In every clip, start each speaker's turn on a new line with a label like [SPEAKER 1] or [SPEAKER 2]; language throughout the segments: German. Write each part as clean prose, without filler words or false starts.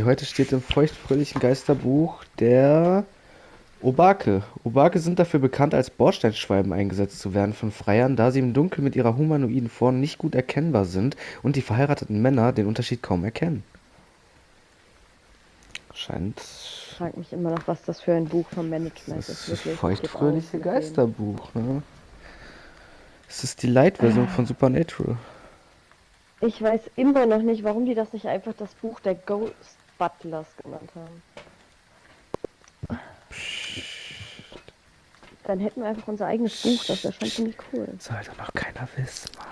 [SPEAKER 1] Heute steht im feuchtfröhlichen Geisterbuch der Obake. Obake sind dafür bekannt, als Bordsteinschwalben eingesetzt zu werden von Freiern, da sie im Dunkeln mit ihrer humanoiden Form nicht gut erkennbar sind und die verheirateten Männer den Unterschied kaum erkennen. Scheint
[SPEAKER 2] Ich frage mich immer noch, was das für ein Buch vom Management ist,
[SPEAKER 1] das
[SPEAKER 2] wirklich. Was geht auf
[SPEAKER 1] feuchtfröhliche
[SPEAKER 2] mit denen?
[SPEAKER 1] Geisterbuch, ne? Es ist die Light-Version von Supernatural.
[SPEAKER 2] Ich weiß immer noch nicht, warum die das nicht einfach das Buch der Ghost Butlers genannt haben. Dann hätten wir einfach unser eigenes Buch, das wäre schon ziemlich cool.
[SPEAKER 1] Soll doch noch keiner wissen, Mann.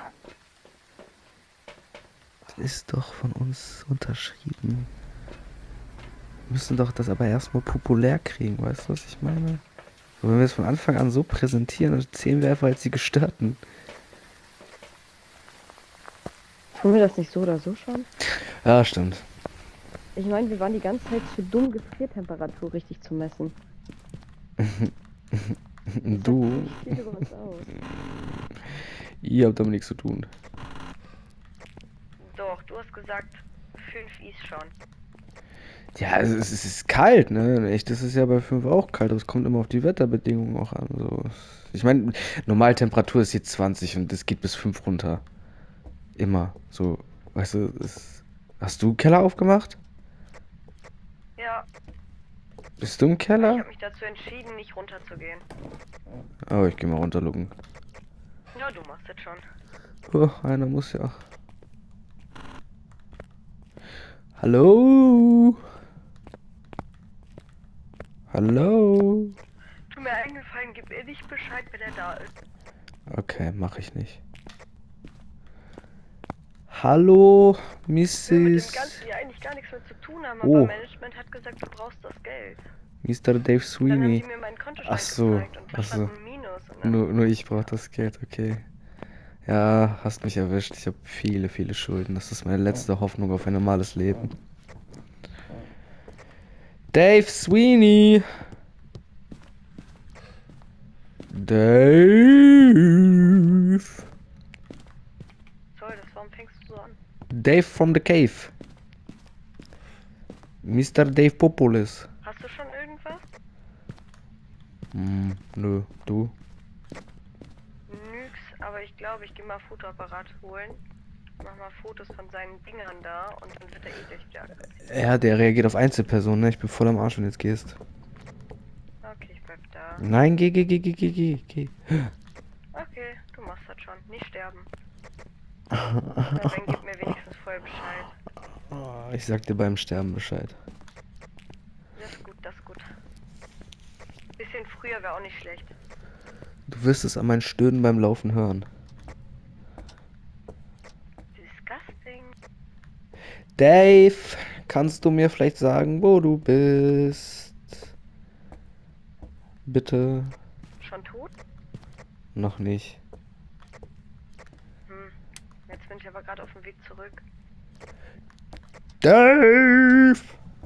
[SPEAKER 1] Das ist doch von uns unterschrieben. Wir müssen doch das aber erstmal populär kriegen, weißt du, was ich meine? So, wenn wir es von Anfang an so präsentieren, dann zählen wir einfach als die Gestörten.
[SPEAKER 2] Tun wir das nicht so oder so schon?
[SPEAKER 1] Ja, stimmt.
[SPEAKER 2] Ich meine, wir waren die ganze Zeit zu dumm, Gefriertemperatur richtig zu messen. Das sagt
[SPEAKER 1] Du,
[SPEAKER 2] nicht viel über uns aus.
[SPEAKER 1] ihr habt damit nichts zu tun.
[SPEAKER 3] Doch, du hast gesagt, 5 Is schon.
[SPEAKER 1] Ja, es ist kalt, ne? Echt, es ist ja bei 5 auch kalt, aber es kommt immer auf die Wetterbedingungen auch an. So. Ich meine, Normaltemperatur ist jetzt 20 und es geht bis 5 runter. Immer. So, weißt du, hast du Keller aufgemacht?
[SPEAKER 3] Ja,
[SPEAKER 1] Bist du im
[SPEAKER 3] ich
[SPEAKER 1] Keller?
[SPEAKER 3] habe mich dazu entschieden, nicht runterzugehen.
[SPEAKER 1] Oh, ich geh mal runterlucken.
[SPEAKER 3] Ja, du machst das schon.
[SPEAKER 1] Oh, einer muss ja. Hallo? Hallo?
[SPEAKER 3] Tu mir einen Gefallen, gib mir nicht Bescheid, wenn er da ist.
[SPEAKER 1] Okay, mache ich nicht. Hallo,
[SPEAKER 3] Ich will mit dem
[SPEAKER 1] Mrs.
[SPEAKER 3] Ganzen ja eigentlich gar nichts mehr zu tun haben,
[SPEAKER 1] Oh.
[SPEAKER 3] aber Management hat gesagt, du brauchst das Geld.
[SPEAKER 1] Mr. Dave
[SPEAKER 3] Dann haben
[SPEAKER 1] Sweeney.
[SPEAKER 3] die mir meinen Kontostand
[SPEAKER 1] Ach so,
[SPEAKER 3] gezeigt und da
[SPEAKER 1] ach so.
[SPEAKER 3] stand ein Minus. Und dann,
[SPEAKER 1] Nur ich brauche das Geld, okay. Ja, hast mich erwischt. Ich habe viele, viele Schulden. Das ist meine letzte Hoffnung auf ein normales Leben. Dave Sweeney! Dave!
[SPEAKER 3] Soll das, warum fängst du so an?
[SPEAKER 1] Dave from the cave. Mr. Dave Populis.
[SPEAKER 3] Hast du schon irgendwas?
[SPEAKER 1] Nö, du?
[SPEAKER 3] Nix, aber ich glaube, ich gehe mal Fotoapparat holen. Mach mal Fotos von seinen Dingern da und dann wird er eh gleich wieder aggressiv.
[SPEAKER 1] Ja, der reagiert auf Einzelpersonen, ne? Ich bin voll am Arsch, wenn du jetzt gehst.
[SPEAKER 3] Okay, ich bleib da.
[SPEAKER 1] Nein, geh.
[SPEAKER 3] Okay, du machst das schon. Nicht sterben. Na, dann gib mir wenigstens voll Bescheid.
[SPEAKER 1] Oh, ich sag dir beim Sterben Bescheid.
[SPEAKER 3] Das ist gut, das ist gut. Bisschen früher wäre auch nicht schlecht.
[SPEAKER 1] Du wirst es an meinen Stöhnen beim Laufen hören.
[SPEAKER 3] Disgusting.
[SPEAKER 1] Dave, kannst du mir vielleicht sagen, wo du bist? Bitte?
[SPEAKER 3] Schon tot?
[SPEAKER 1] Noch nicht.
[SPEAKER 3] Jetzt bin ich aber gerade auf dem Weg zurück.
[SPEAKER 1] Dave!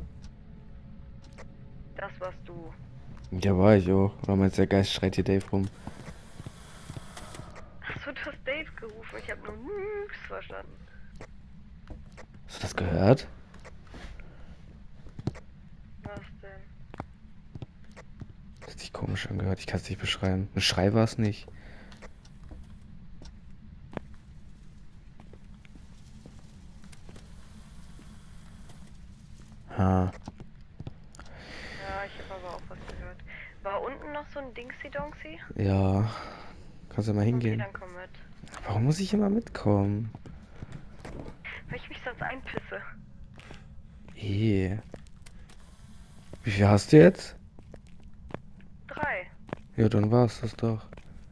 [SPEAKER 3] Das warst du.
[SPEAKER 1] Ja, war ich auch. Oder meinst du, der Geist schreit hier Dave rum?
[SPEAKER 3] Achso, du hast Dave gerufen. Ich habe nur nix verstanden.
[SPEAKER 1] Hast du das gehört?
[SPEAKER 3] Was denn?
[SPEAKER 1] Das hat sich komisch angehört. Ich kann es nicht beschreiben. Ein Schrei war es nicht. Ha.
[SPEAKER 3] Ja, ich habe aber auch was gehört. War unten noch so ein Dingsy-Dongsy?
[SPEAKER 1] Ja. Kannst du mal
[SPEAKER 3] Okay,
[SPEAKER 1] hingehen.
[SPEAKER 3] dann komm mit.
[SPEAKER 1] Warum muss ich immer mitkommen?
[SPEAKER 3] Weil ich mich sonst einpisse.
[SPEAKER 1] Wie viel hast du jetzt?
[SPEAKER 3] 3.
[SPEAKER 1] Ja, dann war's das doch.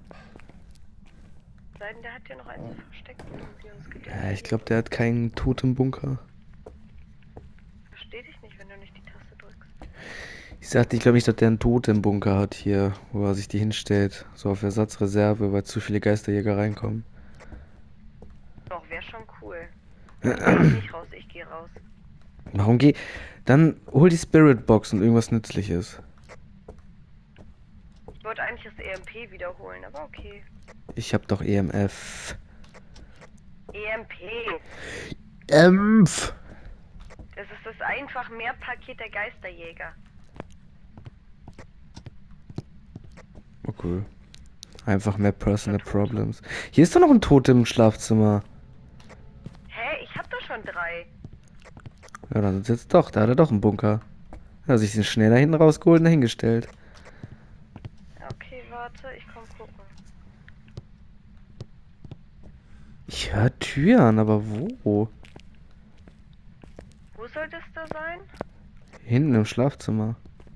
[SPEAKER 3] Seiden, der hat ja noch eins versteckt. Und wir uns gedeckt.
[SPEAKER 1] Ja, ich glaube, der hat keinen Totem-Bunker.
[SPEAKER 3] Versteh dich nicht, wenn du nicht die Taste drückst.
[SPEAKER 1] Ich sagte, ich glaube nicht, dass der einen Totem-Bunker hat hier, wo er sich die hinstellt. So auf Ersatzreserve, weil zu viele Geisterjäger reinkommen.
[SPEAKER 3] Doch, wäre schon cool. Dann geh ich nicht raus, ich gehe raus.
[SPEAKER 1] Warum geh... Dann hol die Spirit Box und irgendwas Nützliches.
[SPEAKER 3] Ich wollte eigentlich das EMP wiederholen, aber okay.
[SPEAKER 1] Ich hab doch EMF.
[SPEAKER 3] EMP.
[SPEAKER 1] EMF!
[SPEAKER 3] Das ist das einfach mehr Paket der Geisterjäger.
[SPEAKER 1] Okay. Einfach mehr Personal Problems. Hier ist doch noch ein Totem im Schlafzimmer.
[SPEAKER 3] Hä? Ich hab doch schon 3.
[SPEAKER 1] Ja, dann sind jetzt doch. Da hat er doch einen Bunker. Er hat sich den schnell da hinten rausgeholt und dahingestellt.
[SPEAKER 3] Okay, warte, ich komm gucken.
[SPEAKER 1] Ich höre Türen, aber wo?
[SPEAKER 3] Wo soll das da sein?
[SPEAKER 1] Hinten im Schlafzimmer.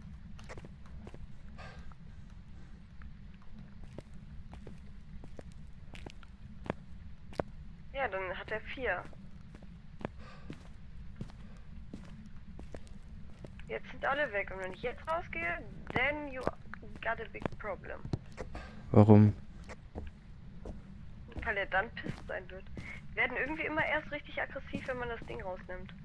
[SPEAKER 3] Ja, dann hat er 4. Jetzt sind alle weg und wenn ich jetzt rausgehe, then you got a big problem.
[SPEAKER 1] Warum?
[SPEAKER 3] Weil er dann pisst sein wird. Die werden irgendwie immer erst richtig aggressiv, wenn man das Ding rausnimmt.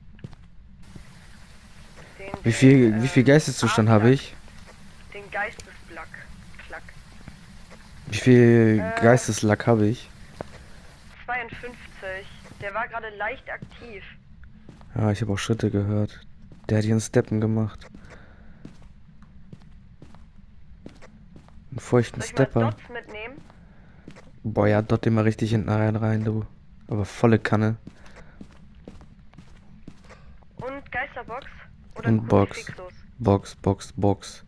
[SPEAKER 1] Wie viel Geisteszustand habe ich?
[SPEAKER 3] Den Geistesblack. Klack.
[SPEAKER 1] Wie viel Geisteslack habe ich?
[SPEAKER 3] 52. Der war gerade leicht aktiv.
[SPEAKER 1] Ja, ich habe auch Schritte gehört. Der hat hier einen Steppen gemacht. Einen feuchten
[SPEAKER 3] Soll ich mal
[SPEAKER 1] Stepper.
[SPEAKER 3] Dots mitnehmen?
[SPEAKER 1] Boah, ja, dort immer richtig hinten rein, du. Aber volle Kanne.
[SPEAKER 3] Und Geisterbox? Oder
[SPEAKER 1] Und Box.
[SPEAKER 3] Kruzifixus?
[SPEAKER 1] Box.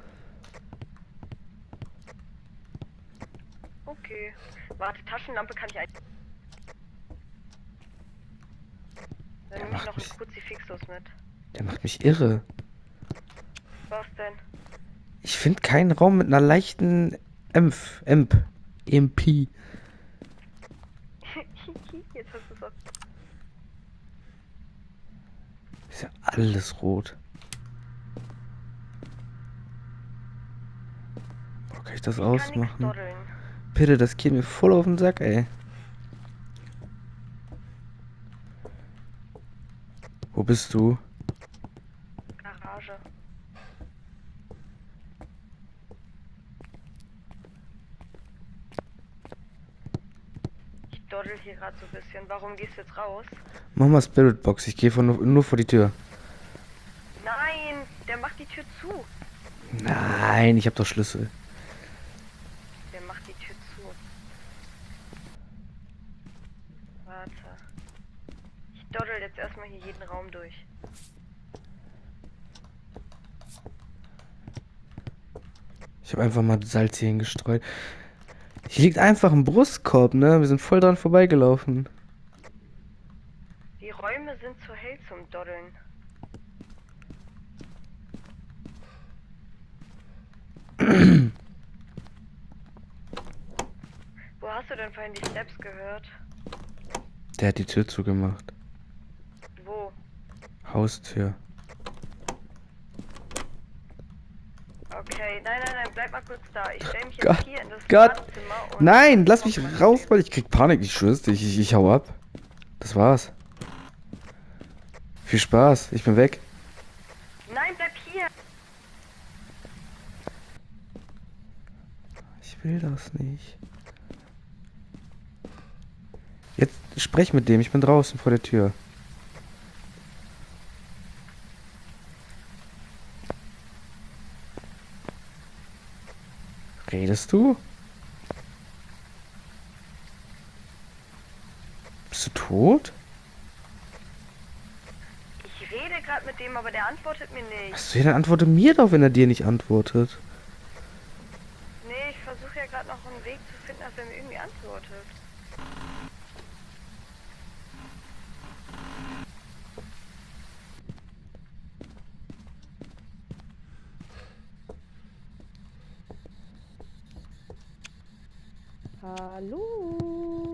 [SPEAKER 3] Okay. Warte, Taschenlampe kann ich ein... Dann nehme ich noch einen Kruzifixus mit.
[SPEAKER 1] Der macht mich irre.
[SPEAKER 3] Was denn?
[SPEAKER 1] Ich finde keinen Raum mit einer leichten EMP.
[SPEAKER 3] Jetzt hast du es auch.
[SPEAKER 1] Ist ja alles rot. Boah, kann ich das
[SPEAKER 3] Ich kann nix
[SPEAKER 1] ausmachen?
[SPEAKER 3] doddeln.
[SPEAKER 1] Bitte, das geht mir voll auf den Sack, ey. Wo bist du?
[SPEAKER 3] Garage. Ich doddel hier gerade so ein bisschen. Warum gehst du jetzt raus?
[SPEAKER 1] Mach mal Spirit Box, ich gehe nur vor die Tür.
[SPEAKER 3] Nein, der macht die Tür zu.
[SPEAKER 1] Nein, ich habe doch Schlüssel.
[SPEAKER 3] Der macht die Tür zu. Warte. Ich doddel jetzt erstmal hier jeden Raum durch.
[SPEAKER 1] Ich habe einfach mal Salz hier hingestreut. Hier liegt einfach ein Brustkorb, ne? Wir sind voll dran vorbeigelaufen.
[SPEAKER 3] Die Räume sind zu hell zum Doddeln. Wo hast du denn vorhin die Steps gehört?
[SPEAKER 1] Der hat die Tür zugemacht.
[SPEAKER 3] Wo?
[SPEAKER 1] Haustür.
[SPEAKER 3] Okay, nein, bleib mal kurz da. Ich stell mich
[SPEAKER 1] Gott,
[SPEAKER 3] jetzt hier in das
[SPEAKER 1] Gott.
[SPEAKER 3] Badezimmer und...
[SPEAKER 1] Nein, lass mich raus, weil ich krieg Panik. Ich schwör's dir, ich hau ab. Das war's. Viel Spaß, ich bin weg.
[SPEAKER 3] Nein, bleib hier!
[SPEAKER 1] Ich will das nicht. Jetzt sprech mit dem, ich bin draußen vor der Tür. Redest du? Bist du tot?
[SPEAKER 3] Ich rede gerade mit dem, aber der antwortet mir nicht.
[SPEAKER 1] Achso, ja, dann antworte mir doch, wenn er dir nicht antwortet.
[SPEAKER 3] Nee, ich versuche ja gerade noch einen Weg zu finden, dass er mir irgendwie antwortet.
[SPEAKER 2] Hallo?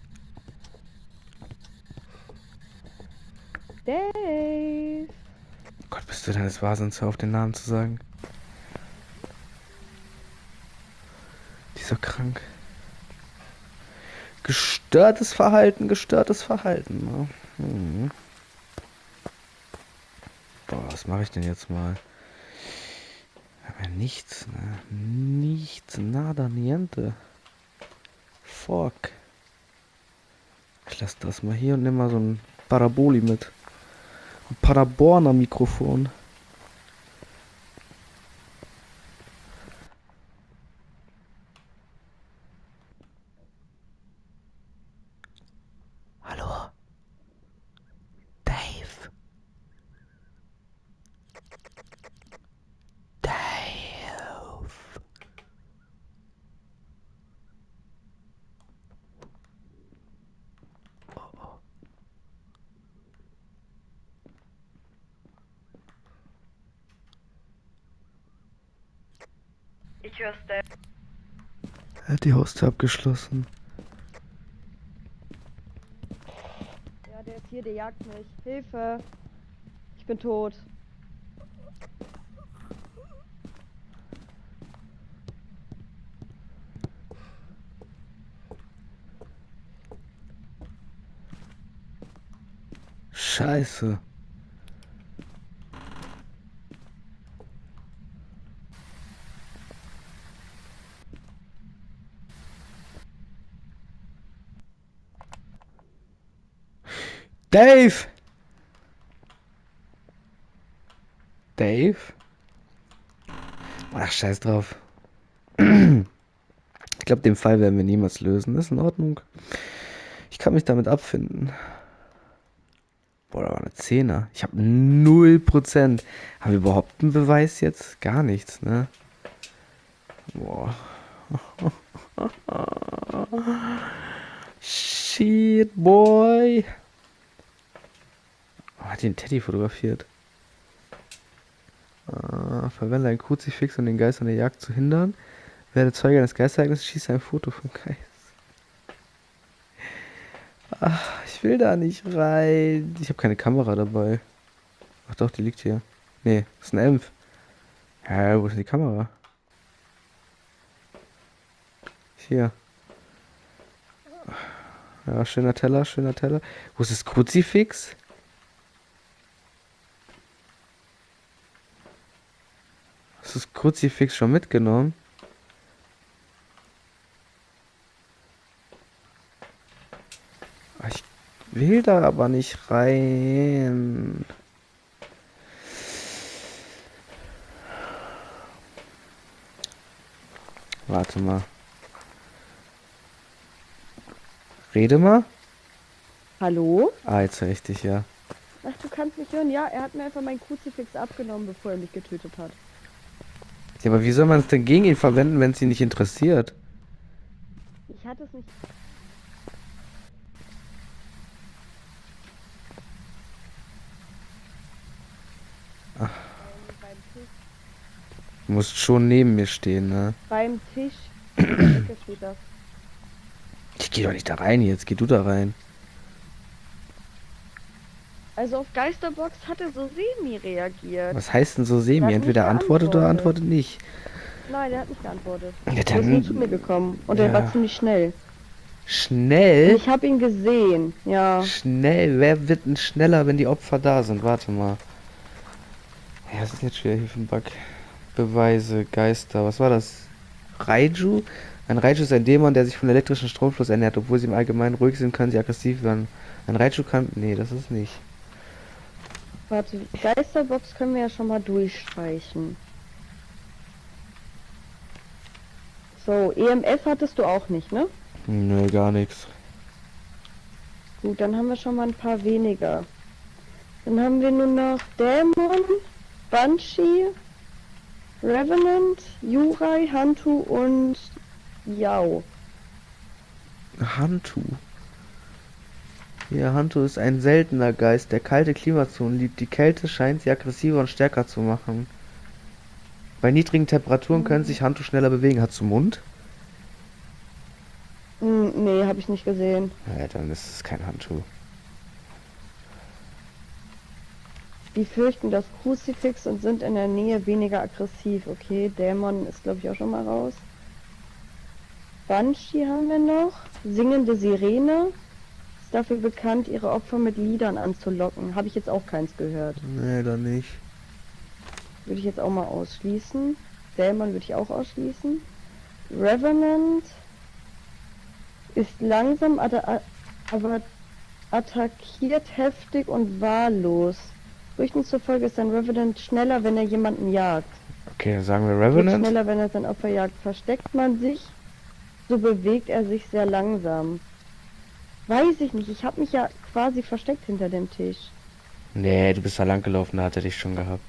[SPEAKER 2] Dave?
[SPEAKER 1] Gott, bist du deines Wahnsinns, hör auf den Namen zu sagen. Dieser krank. Gestörtes Verhalten. Ne? Mhm. Boah, was mache ich denn jetzt mal? Aber nichts, ne? Nichts, nada, niente. Fuck. Ich lasse das mal hier und nimm mal so ein Paraboli mit. Ein Paderborner Mikrofon. Hallo? Dave? Dave?
[SPEAKER 3] Ich hör's da.
[SPEAKER 1] Er hat die Haustür abgeschlossen.
[SPEAKER 2] Ja, der ist hier, der jagt mich. Hilfe! Ich bin tot.
[SPEAKER 1] Scheiße. Dave! Dave? Ach, scheiß drauf. Ich glaube, den Fall werden wir niemals lösen. Ist in Ordnung. Ich kann mich damit abfinden. Boah, da war eine Zehner. Ich habe 0%. Haben wir überhaupt einen Beweis jetzt? Gar nichts, ne? Boah. Shit, boy. Oh, hat den Teddy fotografiert. Verwende ein Kruzifix, um den Geist an der Jagd zu hindern. Werde Zeuge eines Geistereignisses, schieße ein Foto vom Geist. Ach, ich will da nicht rein. Ich habe keine Kamera dabei. Ach doch, die liegt hier. Nee, das ist ein Elf. Ja, wo ist denn die Kamera? Hier. Ja, schöner Teller, schöner Teller. Wo ist das Kruzifix? Hast du das Kruzifix schon mitgenommen? Ich will da aber nicht rein. Warte mal. Rede mal.
[SPEAKER 2] Hallo?
[SPEAKER 1] Ah, jetzt höre ich dich, ja.
[SPEAKER 2] Ach, du kannst mich hören? Ja, er hat mir einfach meinen Kruzifix abgenommen, bevor er mich getötet hat.
[SPEAKER 1] Ja, aber wie soll man es denn gegen ihn verwenden, wenn es ihn nicht interessiert?
[SPEAKER 2] Ich hatte es nicht... Beim Tisch.
[SPEAKER 1] Du musst schon neben mir stehen, ne?
[SPEAKER 2] Beim Tisch. In der Ecke steht das.
[SPEAKER 1] Ich gehe doch nicht da rein jetzt, geh du da rein.
[SPEAKER 2] Also auf Geisterbox hat er so semi reagiert.
[SPEAKER 1] Was heißt denn so
[SPEAKER 2] Der
[SPEAKER 1] semi?
[SPEAKER 2] hat
[SPEAKER 1] Entweder
[SPEAKER 2] nicht
[SPEAKER 1] antwortet oder
[SPEAKER 2] geantwortet.
[SPEAKER 1] antwortet nicht.
[SPEAKER 2] Nein, der hat nicht geantwortet.
[SPEAKER 1] Ja,
[SPEAKER 2] Der ist nur zu mir gekommen und
[SPEAKER 1] ja.
[SPEAKER 2] er war ziemlich schnell.
[SPEAKER 1] Schnell?
[SPEAKER 2] Ich habe ihn gesehen, ja.
[SPEAKER 1] Schnell? Wer wird denn schneller, wenn die Opfer da sind? Warte mal. Ja, was ist jetzt schon wieder hier für ein Bug? Beweise, Geister. Was war das? Raiju? Ein Raiju ist ein Dämon, der sich von elektrischen Stromfluss ernährt. Obwohl sie im Allgemeinen ruhig sind, können sie aggressiv werden. Ein Raiju kann... Nee, das ist nicht.
[SPEAKER 2] Warte, Geisterbox können wir ja schon mal durchstreichen. So, EMF hattest du auch nicht, ne?
[SPEAKER 1] Nö, gar nichts.
[SPEAKER 2] Gut, dann haben wir schon mal ein paar weniger. Dann haben wir nur noch Dämon, Banshee, Revenant, Yurai, Hantu und Yao.
[SPEAKER 1] Hantu. Ja, Hantu ist ein seltener Geist, der kalte Klimazonen liebt. Die Kälte scheint sie aggressiver und stärker zu machen. Bei niedrigen Temperaturen können sich Hantu schneller bewegen. Hat du Mund?
[SPEAKER 2] Nee, habe ich nicht gesehen.
[SPEAKER 1] Ja, dann ist es kein Hantu.
[SPEAKER 2] Die fürchten das Kruzifix und sind in der Nähe weniger aggressiv. Okay, Dämon ist glaube ich auch schon mal raus. Banshee haben wir noch. Singende Sirene. Ist dafür bekannt, ihre Opfer mit Liedern anzulocken. Habe ich jetzt auch keins gehört.
[SPEAKER 1] Nee, dann nicht.
[SPEAKER 2] Würde ich jetzt auch mal ausschließen. Dämon würde ich auch ausschließen. Revenant ist langsam, aber attackiert heftig und wahllos. Gerüchten zufolge ist ein Revenant schneller, wenn er jemanden jagt.
[SPEAKER 1] Okay, sagen wir
[SPEAKER 2] Wird
[SPEAKER 1] Revenant.
[SPEAKER 2] schneller, wenn er sein Opfer jagt. Versteckt man sich, so bewegt er sich sehr langsam. Weiß ich nicht, ich habe mich ja quasi versteckt hinter dem Tisch.
[SPEAKER 1] Nee, du bist da lang gelaufen, da hat er dich schon gehabt.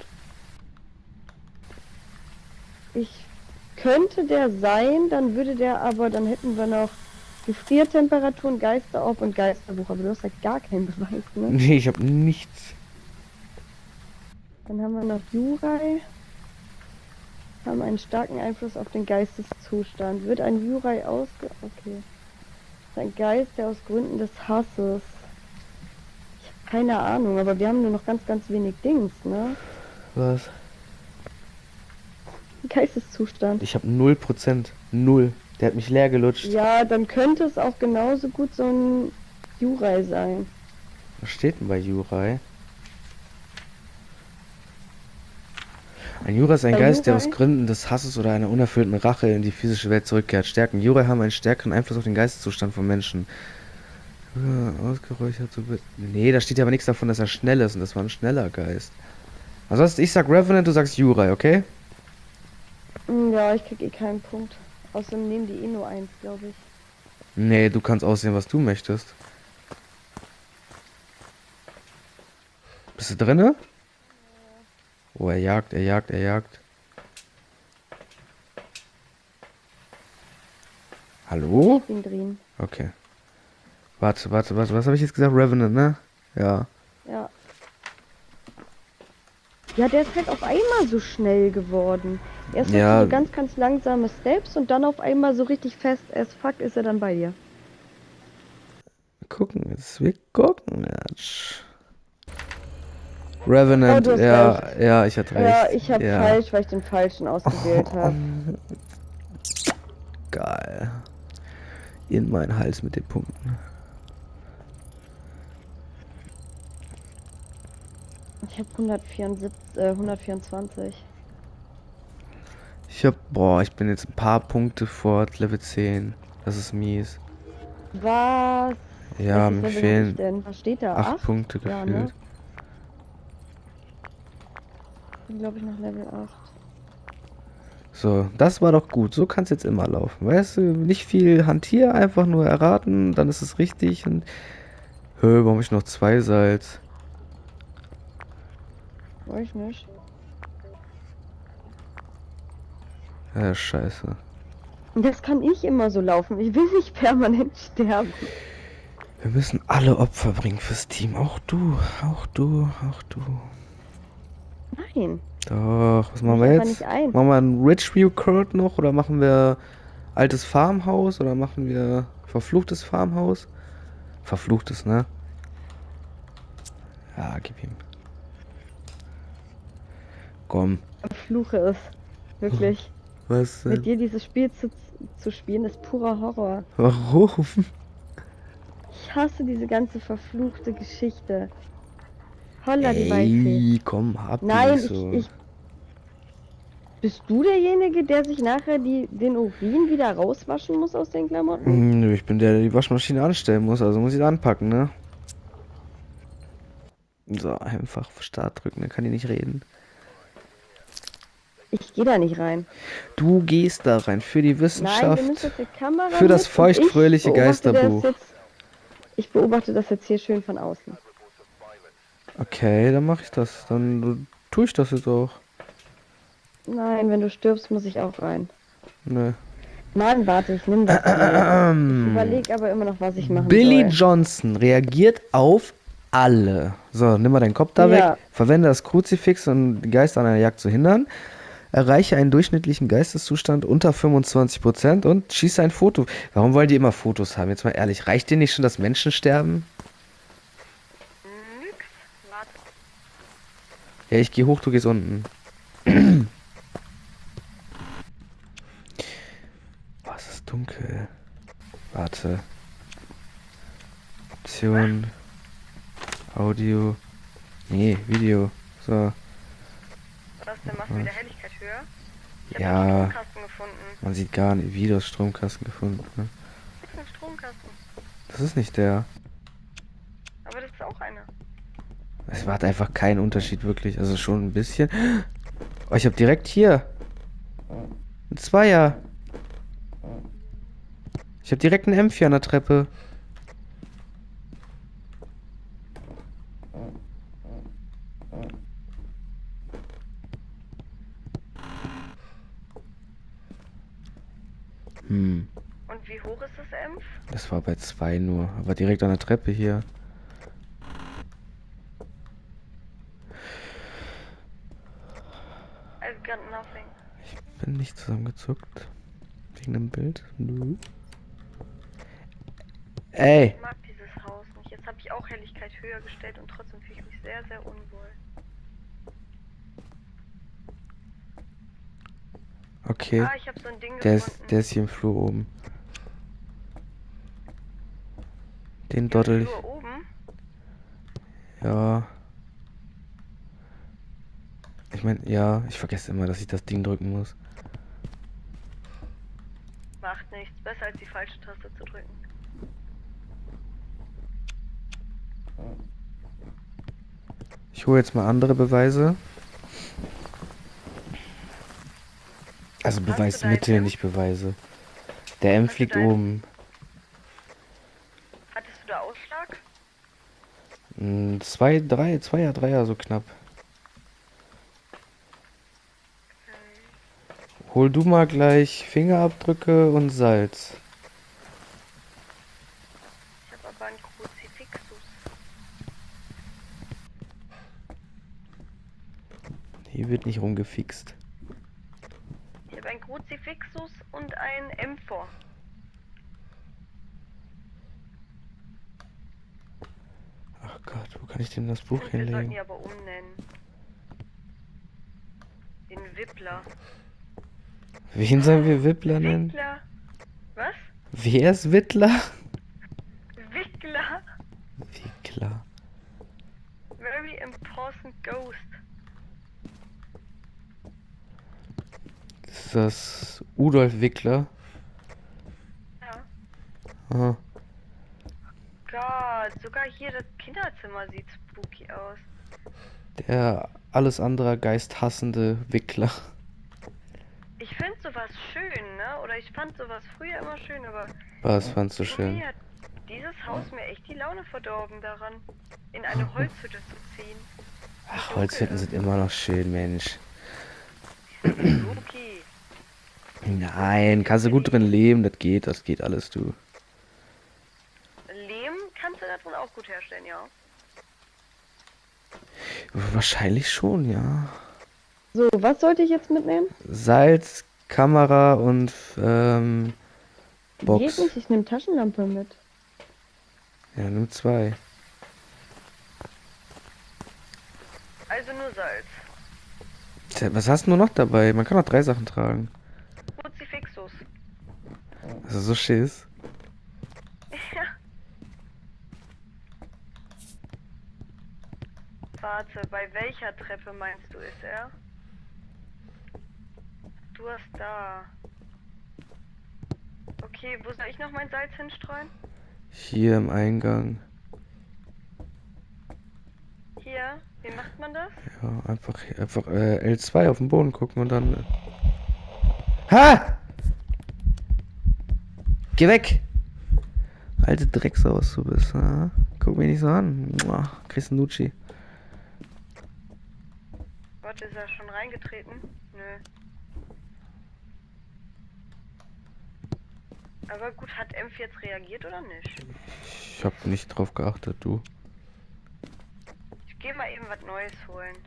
[SPEAKER 2] Ich könnte der sein, dann hätten wir noch Gefriertemperaturen, Geisterorb und Geisterbuch, aber du hast ja gar keinen Beweis, ne?
[SPEAKER 1] Nee, ich hab nichts.
[SPEAKER 2] Dann haben wir noch Jurai. Haben einen starken Einfluss auf den Geisteszustand. Wird ein Jurai Okay. Ist ein Geist, der aus Gründen des Hasses. Ich habe keine Ahnung, aber wir haben nur noch ganz, ganz wenig Dings, ne?
[SPEAKER 1] Was?
[SPEAKER 2] Geisteszustand.
[SPEAKER 1] Ich hab 0%. 0. Der hat mich leer gelutscht.
[SPEAKER 2] Ja, dann könnte es auch genauso gut so ein Jurai sein.
[SPEAKER 1] Was steht denn bei Jurai? Ein Jurai ist ein
[SPEAKER 2] Bei
[SPEAKER 1] Geist, der
[SPEAKER 2] Jurai?
[SPEAKER 1] aus Gründen des Hasses oder einer unerfüllten Rache in die physische Welt zurückkehrt. Stärken. Jurai haben einen stärkeren Einfluss auf den Geisteszustand von Menschen. Ja, ausgeräuchert so wird. Nee, da steht ja aber nichts davon, dass er schnell ist und das war ein schneller Geist. Ansonsten, ich sag Revenant, du sagst Jurai, okay?
[SPEAKER 2] Ja, ich krieg eh keinen Punkt. Außerdem nehmen die eh nur eins, glaube ich.
[SPEAKER 1] Nee, du kannst aussehen, was du möchtest. Bist du drinne? Oh, er jagt, er jagt, er jagt. Hallo?
[SPEAKER 2] Ich bin drin.
[SPEAKER 1] Okay. Warte, was habe ich jetzt gesagt? Revenant, ne? Ja.
[SPEAKER 2] Ja. Ja, der ist halt auf einmal so schnell geworden. Erst
[SPEAKER 1] Ja.
[SPEAKER 2] so ganz, ganz langsame Steps und dann auf einmal so richtig fest as fuck ist er dann bei dir.
[SPEAKER 1] Wir gucken jetzt. Revenant,
[SPEAKER 2] Oh, du hast
[SPEAKER 1] ja,
[SPEAKER 2] recht.
[SPEAKER 1] ja, ich hatte recht.
[SPEAKER 2] Ja, ich habe
[SPEAKER 1] Ja.
[SPEAKER 2] falsch, weil ich den falschen ausgewählt habe.
[SPEAKER 1] Geil. In meinen Hals mit den Punkten.
[SPEAKER 2] Ich habe 124.
[SPEAKER 1] Ich bin jetzt ein paar Punkte vor Level 10. Das ist mies.
[SPEAKER 2] Was?
[SPEAKER 1] Ja,
[SPEAKER 2] Welches
[SPEAKER 1] mir
[SPEAKER 2] Level hab ich
[SPEAKER 1] fehlen
[SPEAKER 2] denn? Was steht da?
[SPEAKER 1] 8
[SPEAKER 2] 8?
[SPEAKER 1] Punkte
[SPEAKER 2] Ja,
[SPEAKER 1] gefühlt.
[SPEAKER 2] ne? Ich bin, glaube ich, noch Level 8.
[SPEAKER 1] So, das war doch gut. So kann es jetzt immer laufen. Weißt du, nicht viel hantier, einfach nur erraten, dann ist es richtig und. Warum habe ich noch 2 Salz?
[SPEAKER 2] Weiß ich nicht.
[SPEAKER 1] Ja, scheiße.
[SPEAKER 2] Das kann ich immer so laufen. Ich will nicht permanent sterben.
[SPEAKER 1] Wir müssen alle Opfer bringen fürs Team. Auch du, auch du, auch du.
[SPEAKER 2] Nein.
[SPEAKER 1] Doch, was machen wir
[SPEAKER 2] einfach
[SPEAKER 1] jetzt?
[SPEAKER 2] nicht ein.
[SPEAKER 1] Machen wir ein Richview Court noch oder machen wir altes Farmhaus oder machen wir verfluchtes Farmhaus? Verfluchtes, ne? Ja, gib ihm. Komm.
[SPEAKER 2] Fluche es. Wirklich.
[SPEAKER 1] Was
[SPEAKER 2] Mit
[SPEAKER 1] denn?
[SPEAKER 2] dir dieses Spiel zu spielen ist purer Horror.
[SPEAKER 1] Warum?
[SPEAKER 2] Ich hasse diese ganze verfluchte Geschichte. Holla die Waldfee.
[SPEAKER 1] Ey, komm, hab die
[SPEAKER 2] Nein,
[SPEAKER 1] nicht so.
[SPEAKER 2] Bist du derjenige, der sich nachher den Urin wieder rauswaschen muss aus den Klamotten?
[SPEAKER 1] Nö, ich bin der die Waschmaschine anstellen muss, also muss ich da anpacken, ne? So, einfach auf Start drücken, dann kann ich nicht reden.
[SPEAKER 2] Ich gehe da nicht rein.
[SPEAKER 1] Du gehst da rein für die
[SPEAKER 2] Nein,
[SPEAKER 1] Wissenschaft.
[SPEAKER 2] wir müssen jetzt eine Kamera
[SPEAKER 1] Für das
[SPEAKER 2] mit und
[SPEAKER 1] feuchtfröhliche
[SPEAKER 2] ich beobachte
[SPEAKER 1] Geisterbuch.
[SPEAKER 2] Ich beobachte das jetzt hier schön von außen.
[SPEAKER 1] Okay, dann mache ich das. Dann tue ich das jetzt auch.
[SPEAKER 2] Nein, wenn du stirbst, muss ich auch rein.
[SPEAKER 1] Nö.
[SPEAKER 2] Nein, warte, ich nehme das hier. Ich überlege aber immer noch, was ich machen
[SPEAKER 1] Billy
[SPEAKER 2] soll.
[SPEAKER 1] Johnson reagiert auf alle. So, nimm mal deinen Kopf da
[SPEAKER 2] Ja.
[SPEAKER 1] weg. Verwende das Kruzifix, um den Geist an einer Jagd zu hindern. Erreiche einen durchschnittlichen Geisteszustand unter 25% und schieße ein Foto. Warum wollen die immer Fotos haben? Jetzt mal ehrlich, reicht dir nicht schon das Menschensterben?
[SPEAKER 3] Nix. Warte.
[SPEAKER 1] Ja, ich gehe hoch, du gehst unten. Was ist dunkel? Warte. Option. Audio. Nee, Video. So.
[SPEAKER 3] Was denn? Machst du wieder Helligkeit höher? Ich hab
[SPEAKER 1] Ja.
[SPEAKER 3] einen Stromkasten gefunden.
[SPEAKER 1] Man sieht gar nicht. Videos, Stromkasten gefunden. Ne?
[SPEAKER 3] Das ist ein Stromkasten.
[SPEAKER 1] Das ist nicht der.
[SPEAKER 3] Aber das ist auch einer.
[SPEAKER 1] Es macht einfach keinen Unterschied wirklich. Also schon ein bisschen. Oh, ich habe direkt hier ein Zweier. Ich habe direkt einen M4 an der Treppe. Hm,
[SPEAKER 3] Und wie hoch ist das Empf?
[SPEAKER 1] das war bei 2 nur. Aber direkt an der Treppe hier.
[SPEAKER 3] I've got nothing.
[SPEAKER 1] Bin nicht zusammengezuckt. Wegen dem Bild. Nö. Ey!
[SPEAKER 3] Ich mag dieses Haus nicht. Jetzt habe ich auch Helligkeit höher gestellt und trotzdem fühle ich mich sehr, sehr unwohl.
[SPEAKER 1] Okay.
[SPEAKER 3] Ah, ich habe so ein Ding
[SPEAKER 1] Der
[SPEAKER 3] gefunden.
[SPEAKER 1] ist hier im Flur oben. Den
[SPEAKER 3] Im
[SPEAKER 1] doddel ich.
[SPEAKER 3] Flur oben?
[SPEAKER 1] Ja. Ich meine, ja, ich vergesse immer, dass ich das Ding drücken muss.
[SPEAKER 3] Macht nichts. Besser als die falsche Taste zu drücken.
[SPEAKER 1] Ich hole jetzt mal andere Beweise. Also
[SPEAKER 3] Hast du
[SPEAKER 1] Beweismittel,
[SPEAKER 3] deinen
[SPEAKER 1] nicht Beweise. Der M
[SPEAKER 3] Hast du
[SPEAKER 1] fliegt
[SPEAKER 3] deinen-
[SPEAKER 1] oben.
[SPEAKER 3] Hattest du da Ausschlag?
[SPEAKER 1] 2, 3, Zweier, Dreier, so knapp. Hol du mal gleich Fingerabdrücke und Salz.
[SPEAKER 3] Ich habe aber einen Kruzifixus.
[SPEAKER 1] Hier wird nicht rumgefixt.
[SPEAKER 3] Ich habe einen Kruzifixus und einen Emphor.
[SPEAKER 1] Ach Gott, wo kann ich denn das Buch
[SPEAKER 3] Wir sollten
[SPEAKER 1] hinlegen?
[SPEAKER 3] die aber umnennen. Den Wippler.
[SPEAKER 1] Wen sollen wir Wippler nennen?
[SPEAKER 3] Wickler. Was?
[SPEAKER 1] Wer ist Wittler?
[SPEAKER 3] Wickler.
[SPEAKER 1] Wickler.
[SPEAKER 3] Very important ghost.
[SPEAKER 1] Ist das Udolf Wickler?
[SPEAKER 3] Ja.
[SPEAKER 1] Aha.
[SPEAKER 3] Gott, sogar hier das Kinderzimmer sieht spooky aus.
[SPEAKER 1] Der alles andere geisthassende Wickler.
[SPEAKER 3] Ich finde sowas schön, ne? Oder ich fand sowas früher immer schön, aber
[SPEAKER 1] Was fandst du schön?
[SPEAKER 3] irgendwie hat dieses Haus mir echt die Laune verdorben daran, in eine Holzhütte zu ziehen.
[SPEAKER 1] Ach, Holzhütten sind immer noch schön, Mensch.
[SPEAKER 3] Spooky.
[SPEAKER 1] Nein, kannst du gut drin leben, das geht alles, du.
[SPEAKER 3] Lehm kannst du da drin auch gut herstellen, ja.
[SPEAKER 1] Wahrscheinlich schon, ja.
[SPEAKER 2] So, was sollte ich jetzt mitnehmen?
[SPEAKER 1] Salz, Kamera und
[SPEAKER 2] Geht
[SPEAKER 1] Box.
[SPEAKER 2] nicht, ich nehme Taschenlampe mit.
[SPEAKER 1] Ja, nur 2.
[SPEAKER 3] Also nur Salz.
[SPEAKER 1] Tja, was hast du nur noch dabei? Man kann auch 3 Sachen tragen.
[SPEAKER 3] Kruzifixus.
[SPEAKER 1] Also so Schiss.
[SPEAKER 3] Ja. Warte, bei welcher Treppe meinst du, ist er? Du hast da. Okay, wo soll ich noch mein Salz hinstreuen?
[SPEAKER 1] Hier im Eingang.
[SPEAKER 3] Hier? Wie macht man das?
[SPEAKER 1] Ja, einfach L2 auf den Boden gucken und dann. Ha! Geh weg! Alte Drecksau, was du bist. Ha? Guck mich nicht so an. Mua, kriegst einen Nucci.
[SPEAKER 3] Gott, ist er schon reingetreten? Nö. Aber gut, hat Empf jetzt reagiert oder nicht?
[SPEAKER 1] Ich hab nicht drauf geachtet, du.
[SPEAKER 3] Ich geh mal eben was Neues holen.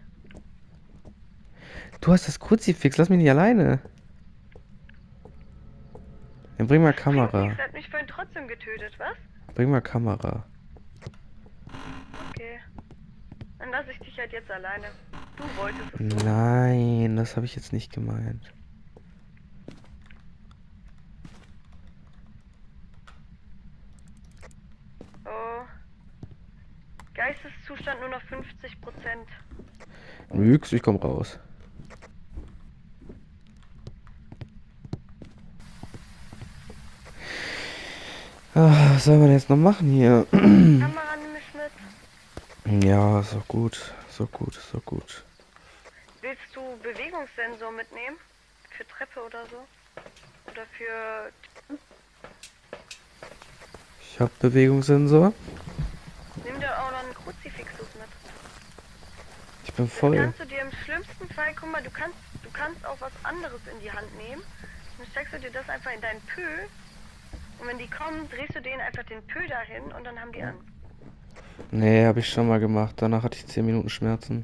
[SPEAKER 1] Du hast das Kruzifix, lass mich nicht alleine. Dann bring mal Kamera.
[SPEAKER 3] Nix hat mich vorhin trotzdem getötet, was?
[SPEAKER 1] Bring mal Kamera.
[SPEAKER 3] Okay. Dann lasse ich dich halt jetzt alleine. Du wolltest es so.
[SPEAKER 1] Nein, das habe ich jetzt nicht gemeint.
[SPEAKER 3] Oh. Geisteszustand nur noch 50%.
[SPEAKER 1] Nix, ich komm raus. Ah, was soll man jetzt noch machen hier?
[SPEAKER 3] Kamera nimm ich mit.
[SPEAKER 1] Ja, ist doch gut. Ist doch gut, ist doch gut.
[SPEAKER 3] Willst du Bewegungssensor mitnehmen? Für Treppe oder so? Oder für...
[SPEAKER 1] Ich hab Bewegungssensor.
[SPEAKER 3] Nimm dir auch noch einen Kruzifixus mit.
[SPEAKER 1] Ich bin
[SPEAKER 3] Das
[SPEAKER 1] voll.
[SPEAKER 3] kannst du dir im schlimmsten Fall, guck mal, du kannst auch was anderes in die Hand nehmen. Dann steckst du dir das einfach in deinen Pö. Und wenn die kommen, drehst du denen einfach den Pö dahin und dann haben die Angst.
[SPEAKER 1] Nee, habe ich schon mal gemacht. Danach hatte ich 10 Minuten Schmerzen.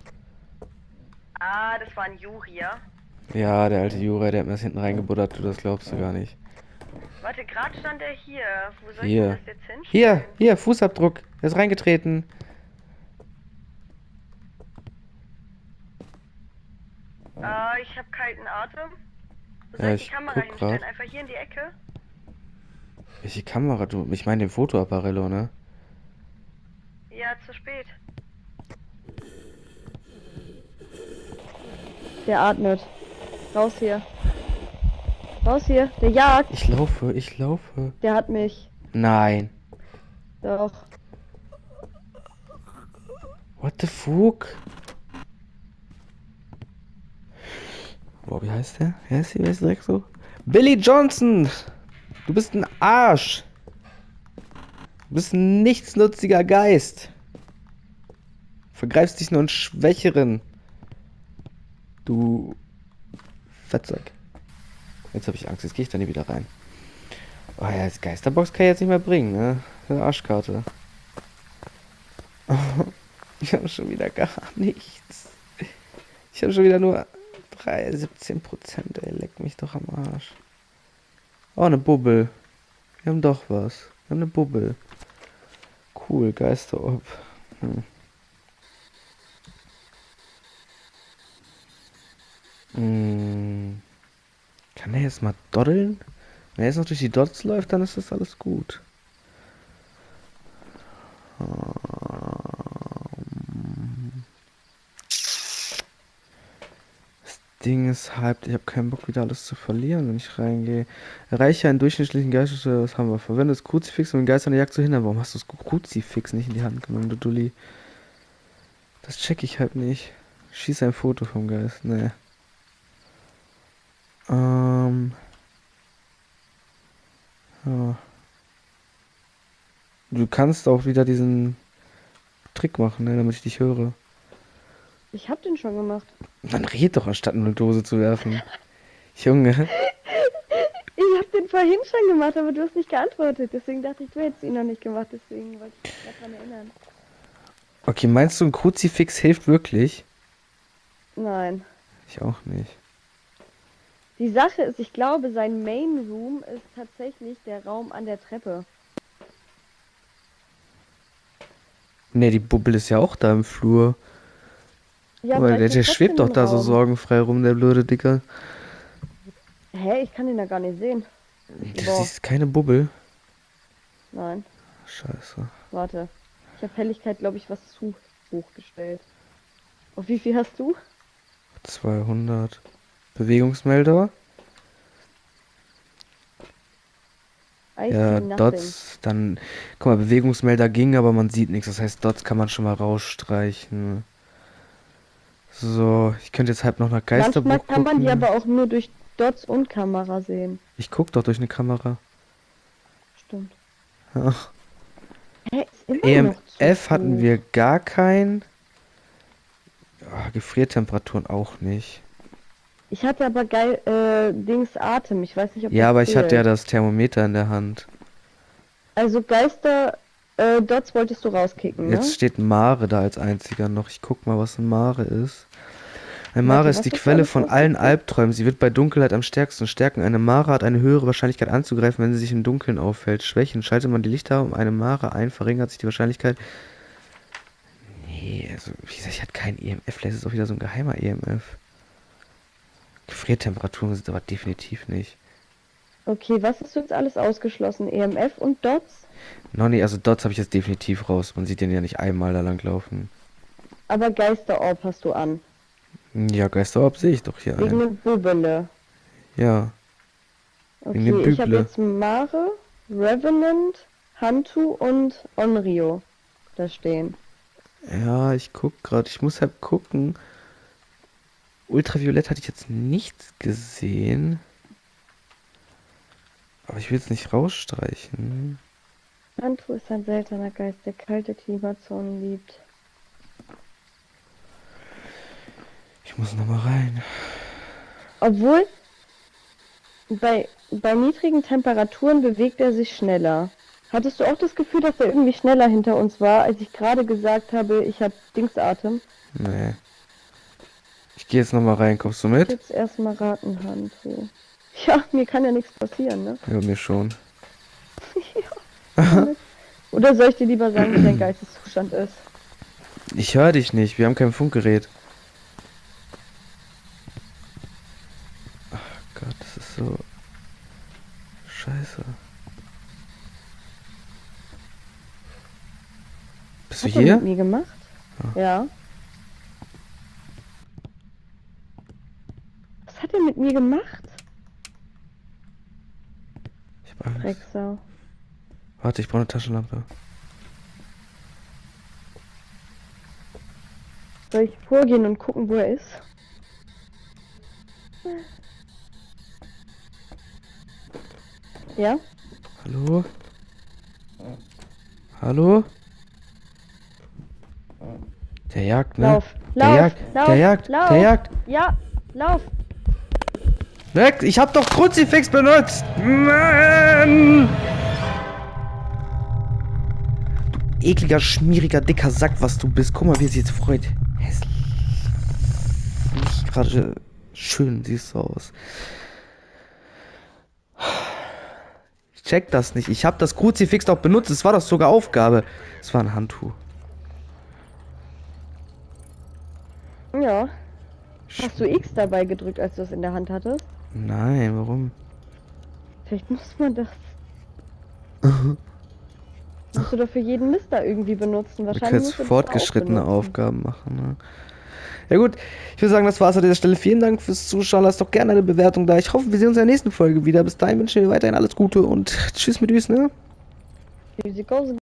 [SPEAKER 3] Ah, das war ein Juri, ja?
[SPEAKER 1] Ja, der alte Jura, der hat mir das hinten reingebuddert, du, das glaubst du gar nicht.
[SPEAKER 3] Warte, gerade stand er hier. Wo soll ich denn
[SPEAKER 1] Hier.
[SPEAKER 3] das jetzt hinstellen?
[SPEAKER 1] Hier, Fußabdruck. Er ist reingetreten.
[SPEAKER 3] Ich habe kalten Atem. Wo
[SPEAKER 1] Ja,
[SPEAKER 3] soll ich die
[SPEAKER 1] ich
[SPEAKER 3] Kamera
[SPEAKER 1] guck
[SPEAKER 3] hinstellen?
[SPEAKER 1] grad.
[SPEAKER 3] Einfach hier in die Ecke?
[SPEAKER 1] Welche Kamera, du? Ich meine den Fotoapparello, ne?
[SPEAKER 3] Ja, zu spät.
[SPEAKER 2] Der atmet. Raus hier. Raus hier. Der jagt.
[SPEAKER 1] Ich laufe.
[SPEAKER 2] Der hat mich.
[SPEAKER 1] Nein.
[SPEAKER 2] Doch.
[SPEAKER 1] What the fuck? Boah, wie heißt der? Wer ist direkt so? Billy Johnson! Du bist ein Arsch! Du bist ein nichtsnutziger Geist! Vergreifst dich nur an Schwächeren! Du Fettsack. Jetzt habe ich Angst, jetzt gehe ich da nie wieder rein. Oh ja, das Geisterbox kann ich jetzt nicht mehr bringen, ne? Eine Arschkarte. Ich habe schon wieder gar nichts. Ich habe schon wieder nur 17%, ey, leck mich doch am Arsch. Oh, eine Bubbel. Wir haben doch was. Wir haben eine Bubbel. Cool, Geisterorb. Kann der jetzt mal doddeln? Wenn er jetzt noch durch die Dots läuft, dann ist das alles gut. Ding ist hyped. Ich habe keinen Bock, wieder alles zu verlieren, wenn ich reingehe. Erreiche einen durchschnittlichen Geistessteuer. Was haben wir? Verwende das Kruzifix, um den Geist an der Jagd zu hindern. Warum hast du das Kruzifix nicht in die Hand genommen, du Dulli? Das check ich halt nicht. Schieß ein Foto vom Geist. Nee. Ja. Du kannst auch wieder diesen Trick machen, ne, damit ich dich höre.
[SPEAKER 2] Ich hab den schon gemacht.
[SPEAKER 1] Dann red doch, anstatt nur eine Dose zu werfen. Junge.
[SPEAKER 2] Ich hab den vorhin schon gemacht, aber du hast nicht geantwortet. Deswegen dachte ich, du hättest ihn noch nicht gemacht. Deswegen wollte ich dich daran erinnern.
[SPEAKER 1] Okay, meinst du, ein Kruzifix hilft wirklich?
[SPEAKER 2] Nein.
[SPEAKER 1] Ich auch nicht.
[SPEAKER 2] Die Sache ist, ich glaube, sein Main Room ist tatsächlich der Raum an der Treppe.
[SPEAKER 1] Ne, die Bubbel ist ja auch da im Flur.
[SPEAKER 2] Ja,
[SPEAKER 1] Aber
[SPEAKER 2] vielleicht
[SPEAKER 1] der
[SPEAKER 2] ist
[SPEAKER 1] schwebt doch
[SPEAKER 2] trotzdem
[SPEAKER 1] da so
[SPEAKER 2] ein Raum.
[SPEAKER 1] sorgenfrei rum, der blöde Dicker.
[SPEAKER 2] Hä, ich kann den da gar nicht sehen.
[SPEAKER 1] Du
[SPEAKER 2] Boah.
[SPEAKER 1] siehst keine Bubbel.
[SPEAKER 2] Nein,
[SPEAKER 1] Scheiße.
[SPEAKER 2] warte. Ich habe Helligkeit, glaube ich, was zu hoch gestellt. Auf wie viel hast du?
[SPEAKER 1] 200. Bewegungsmelder.
[SPEAKER 2] I see
[SPEAKER 1] Ja,
[SPEAKER 2] nothing.
[SPEAKER 1] Dots. Dann, guck mal, Bewegungsmelder ging, aber man sieht nichts. Das heißt, Dots kann man schon mal rausstreichen. So, ich könnte jetzt halt noch nach
[SPEAKER 2] Manchmal
[SPEAKER 1] Geisterbuch
[SPEAKER 2] kann man die
[SPEAKER 1] gucken.
[SPEAKER 2] aber auch nur durch Dots und Kamera sehen.
[SPEAKER 1] Ich guck doch durch eine Kamera.
[SPEAKER 2] Stimmt.
[SPEAKER 1] Ach.
[SPEAKER 2] Hä, ist immer noch zu
[SPEAKER 1] EMF hatten
[SPEAKER 2] hoch.
[SPEAKER 1] wir gar kein. Ja, Gefriertemperaturen auch nicht.
[SPEAKER 2] Ich hatte aber geil, Dings Atem. Ich weiß nicht, ob
[SPEAKER 1] Ja,
[SPEAKER 2] das
[SPEAKER 1] aber ich hatte ja
[SPEAKER 2] zählt.
[SPEAKER 1] das Thermometer in der Hand.
[SPEAKER 2] Also Geister, Dots wolltest du rauskicken, ne?
[SPEAKER 1] Jetzt steht Mare da als einziger noch. Ich guck mal, was ein Mare ist. Ein
[SPEAKER 2] Warte,
[SPEAKER 1] Mare ist
[SPEAKER 2] was
[SPEAKER 1] die
[SPEAKER 2] hast du
[SPEAKER 1] Quelle
[SPEAKER 2] alles
[SPEAKER 1] von allen
[SPEAKER 2] rausgekriegt?
[SPEAKER 1] Albträumen. Sie wird bei Dunkelheit am stärksten stärken. Eine Mare hat eine höhere Wahrscheinlichkeit anzugreifen, wenn sie sich im Dunkeln auffällt. Schwächen. Schaltet man die Lichter um eine Mare ein, verringert sich die Wahrscheinlichkeit. Nee, also, wie gesagt, ich hatte kein EMF. Vielleicht ist es auch wieder so ein geheimer EMF. Gefriertemperaturen sind aber definitiv nicht.
[SPEAKER 2] Okay, was hast du jetzt alles ausgeschlossen? EMF und Dots?
[SPEAKER 1] Noch nicht, also Dots habe ich jetzt definitiv raus. Man sieht den ja nicht einmal da lang laufen.
[SPEAKER 2] Aber Geisterorb hast du an.
[SPEAKER 1] Ja, Geisterorb sehe ich doch hier
[SPEAKER 2] Wegen
[SPEAKER 1] ein.
[SPEAKER 2] dem Bubbele.
[SPEAKER 1] Ja. Wegen dem
[SPEAKER 2] Okay, ich habe
[SPEAKER 1] Büble.
[SPEAKER 2] jetzt Mare, Revenant, Hantu und Onryo da stehen.
[SPEAKER 1] Ja, ich guck gerade. Ich muss halt gucken. Ultraviolett hatte ich jetzt nicht gesehen. Aber ich will es nicht rausstreichen.
[SPEAKER 2] Hantu ist ein seltener Geist, der kalte Klimazonen liebt.
[SPEAKER 1] Ich muss nochmal rein.
[SPEAKER 2] Obwohl, bei niedrigen Temperaturen bewegt er sich schneller. Hattest du auch das Gefühl, dass er irgendwie schneller hinter uns war, als ich gerade gesagt habe, ich habe Dingsatem?
[SPEAKER 1] Nee. Ich gehe jetzt nochmal rein. Kommst du mit?
[SPEAKER 2] Jetzt erstmal raten, Hantu. Ja, mir kann ja nichts passieren, ne?
[SPEAKER 1] Ja, mir schon.
[SPEAKER 2] Oder soll ich dir lieber sagen, wie dein Geisteszustand ist?
[SPEAKER 1] Ich höre dich nicht. Wir haben kein Funkgerät. Ach Gott, das ist so... Scheiße. Bist du
[SPEAKER 2] Hat er
[SPEAKER 1] hier?
[SPEAKER 2] mit mir gemacht? Ja. Was hat er mit mir gemacht?
[SPEAKER 1] Ich hab Angst.
[SPEAKER 2] Drecksau.
[SPEAKER 1] Warte, ich brauche eine Taschenlampe.
[SPEAKER 2] Soll ich vorgehen und gucken, wo er ist? Ja?
[SPEAKER 1] Hallo? Hallo? Der jagt, ne?
[SPEAKER 2] Lauf,
[SPEAKER 1] Der
[SPEAKER 2] lauf,
[SPEAKER 1] jagt,
[SPEAKER 2] lauf,
[SPEAKER 1] der jagt,
[SPEAKER 2] lauf.
[SPEAKER 1] der jagt.
[SPEAKER 2] Ja, lauf.
[SPEAKER 1] Weg! Ich hab doch Kruzifix benutzt! Mann! Du ekliger, schmieriger, dicker Sack, was du bist. Guck mal, wie er sich jetzt freut. Hässlich. Nicht gerade schön siehst du aus. Ich check das nicht. Ich hab das Kruzifix doch benutzt. Es war doch sogar Aufgabe. Es war ein Handtuch.
[SPEAKER 2] Ja. Hast du X dabei gedrückt, als du es in der Hand hattest?
[SPEAKER 1] Nein, warum?
[SPEAKER 2] Vielleicht muss man das. Musst du doch für jeden Mist da irgendwie benutzen.
[SPEAKER 1] Wir
[SPEAKER 2] Wahrscheinlich
[SPEAKER 1] können
[SPEAKER 2] musst du
[SPEAKER 1] jetzt
[SPEAKER 2] das auch
[SPEAKER 1] fortgeschrittene
[SPEAKER 2] benutzen.
[SPEAKER 1] Aufgaben machen. Ne? Ja gut, ich würde sagen, das war's an dieser Stelle. Vielen Dank fürs Zuschauen. Lasst doch gerne eine Bewertung da. Ich hoffe, wir sehen uns in der nächsten Folge wieder. Bis dahin wünsche ich dir weiterhin alles Gute und tschüss mit Üs, ne?
[SPEAKER 2] Wie sie